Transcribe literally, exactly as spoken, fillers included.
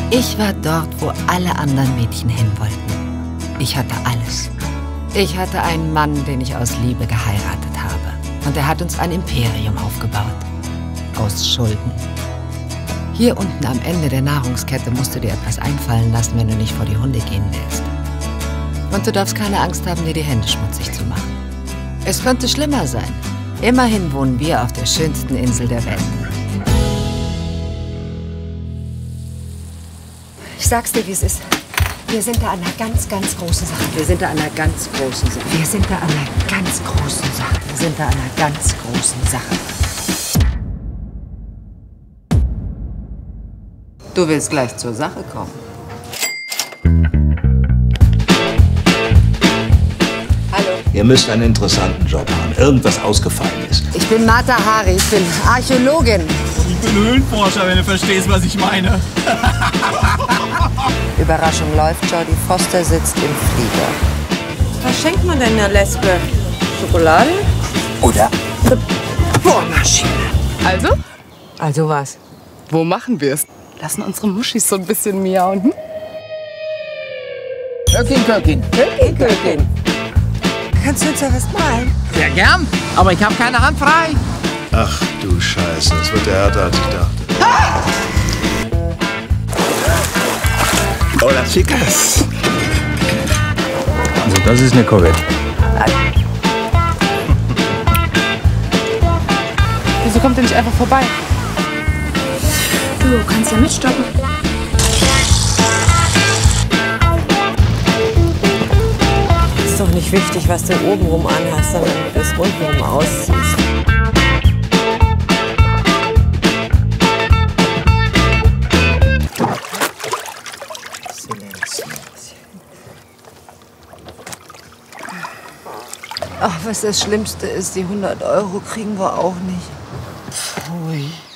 Ich war dort, wo alle anderen Mädchen hin wollten. Ich hatte alles. Ich hatte einen Mann, den ich aus Liebe geheiratet habe. Und er hat uns ein Imperium aufgebaut. Aus Schulden. Hier unten am Ende der Nahrungskette musst du dir etwas einfallen lassen, wenn du nicht vor die Hunde gehen willst. Und du darfst keine Angst haben, dir die Hände schmutzig zu machen. Es könnte schlimmer sein. Immerhin wohnen wir auf der schönsten Insel der Welt. Ich sag's dir, wie es ist. Wir sind da an einer ganz, ganz großen Sache. Wir sind da an einer ganz großen Sache. Wir sind da an einer ganz großen Sache. Wir sind da an einer ganz großen Sache. Du willst gleich zur Sache kommen. Hallo. Ihr müsst einen interessanten Job haben. Irgendwas ausgefallen ist. Ich bin Martha Hari, ich bin Archäologin. Ich bin Höhlenforscher, wenn du verstehst, was ich meine. Überraschung läuft, Jodie Foster sitzt im Flieger. Was schenkt man denn der Lesbe? Schokolade? Oder eine Bohrmaschine. Also? Also was? Wo machen wir es? Lassen unsere Muschis so ein bisschen miauen. Hm? Kökin, Kökin. Kökin, Kökin. Kannst du uns da was malen? Sehr gern, aber ich habe keine Hand frei. Ach du Scheiße, das wird der härter, als ich dachte. Ah! Hola, chicas. Also das ist eine Corvette. Wieso kommt ihr nicht einfach vorbei? Du kannst ja mitstoppen. Ist doch nicht wichtig, was du obenrum anhast, sondern wie du es untenrum ausziehst. Ach, was das Schlimmste ist, die hundert Euro kriegen wir auch nicht. Ui.